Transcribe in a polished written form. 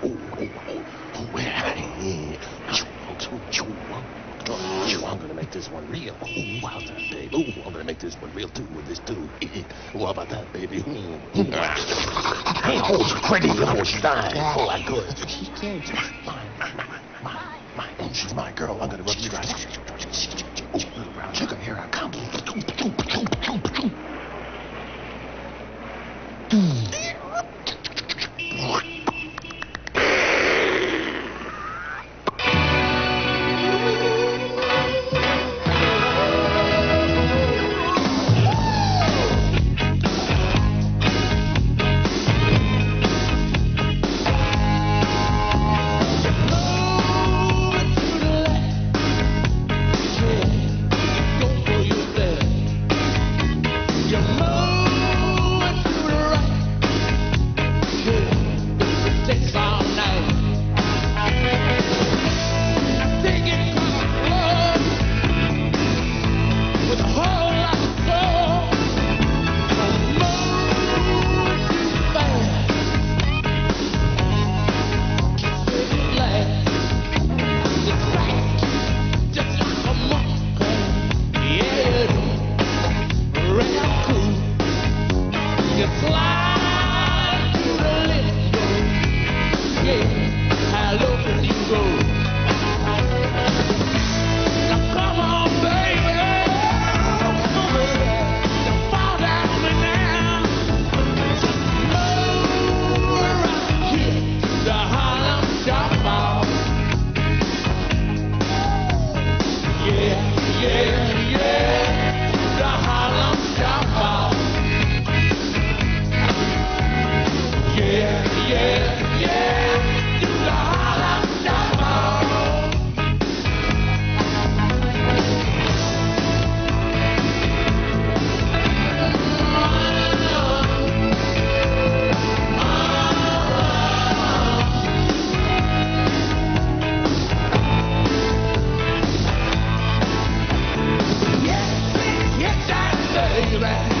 I'm gonna make this one real. Ooh, how's that, babe? Ooh, I'm gonna make this one real too with this too. Ooh, how about that, baby? Hey, oh, pretty. Oh, she's dying. Oh, I'm good. She's good. Mine. She's my girl. I'm gonna rub you right. Oh, little brown sugar, here I come. Yes, I say that.